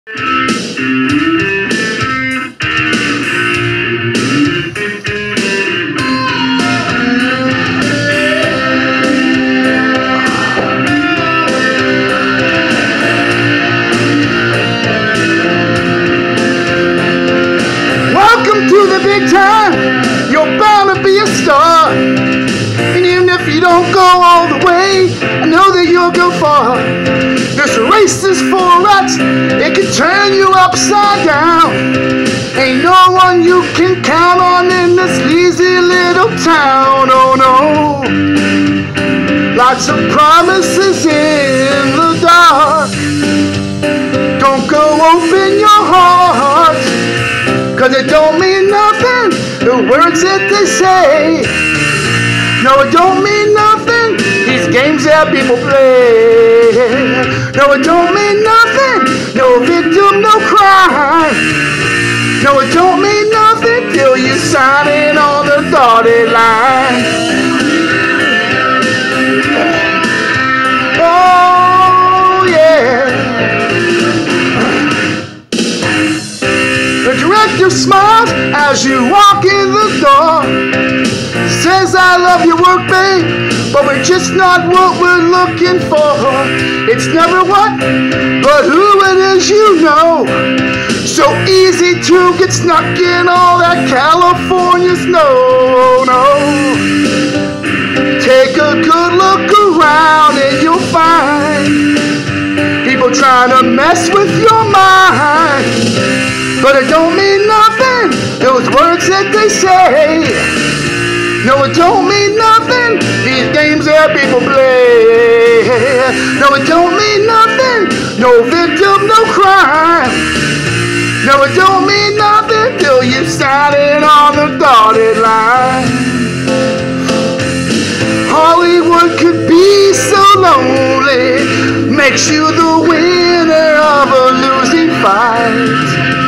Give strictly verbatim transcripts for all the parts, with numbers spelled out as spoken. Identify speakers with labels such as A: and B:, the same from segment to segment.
A: Welcome to the big time. You're bound to be a star. And even if you don't go all the way, I know that you'll go far. This race is for us. It can turn you upside down. Ain't no one you can count on in this sleazy little town. Oh no. Lots of promises in the dark. Don't go open your heart, 'cause it don't mean nothing, the words that they say. No, it don't mean nothing, these games that people play. No, it don't mean nothing, no victim, no crime. No, it don't mean nothing till you sign in on the dotted line. Oh, yeah. The director smiles as you walk in the door. Says, I love your work, babe, but we're just not what we're looking for. It's never what, but who it is you know. So easy to get snuck in all that California snow. No. Take a good look around and you'll find people trying to mess with your mind. But it don't mean nothing, those words that they say. No, it don't mean nothing, these games that people play. No, it don't mean nothing, no victim, no crime. No, it don't mean nothing till you sign it on the dotted line. Hollywood could be so lonely, makes you the winner of a losing fight.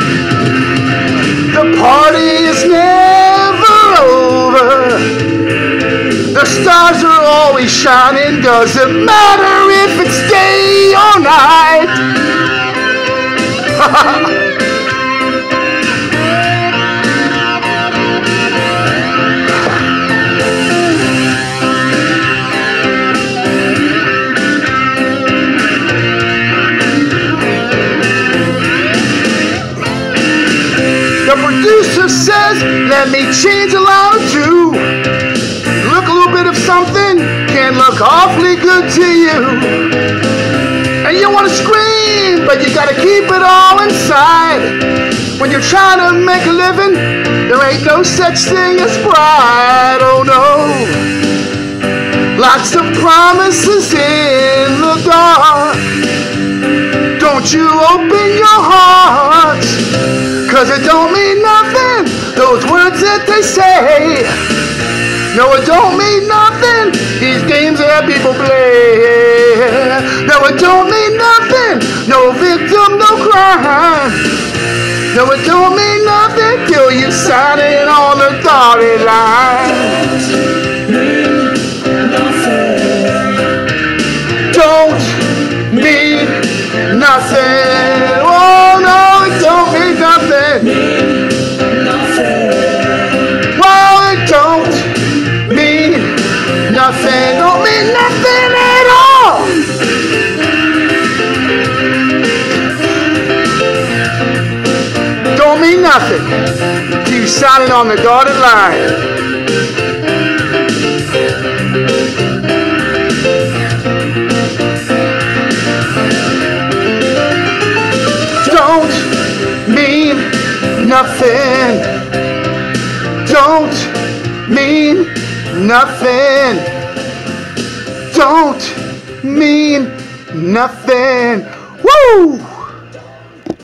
A: The party is never over. The stars are always shining. Doesn't matter if it's day or night. The producer says, let me change a line or two. Look a little bit of something can look awfully good to you. And you want to scream, but you got to keep it all inside. When you're trying to make a living, there ain't no such thing as pride. Oh no. Lots of promises in the dark. Don't you open your heart, 'cause it don't mean nothing, those words that they say. No, it don't mean nothing, these games that people play. No, it don't mean nothing, no victim, no crime. No, it don't mean nothing till you sign it on the dotted line. Don't mean nothing. Oh no, it don't mean nothing. Well, it don't mean nothing. Don't mean nothing at all. Don't mean nothing. Keep signing on the dotted line. Nothing. Don't mean nothing. Don't mean nothing. Woo!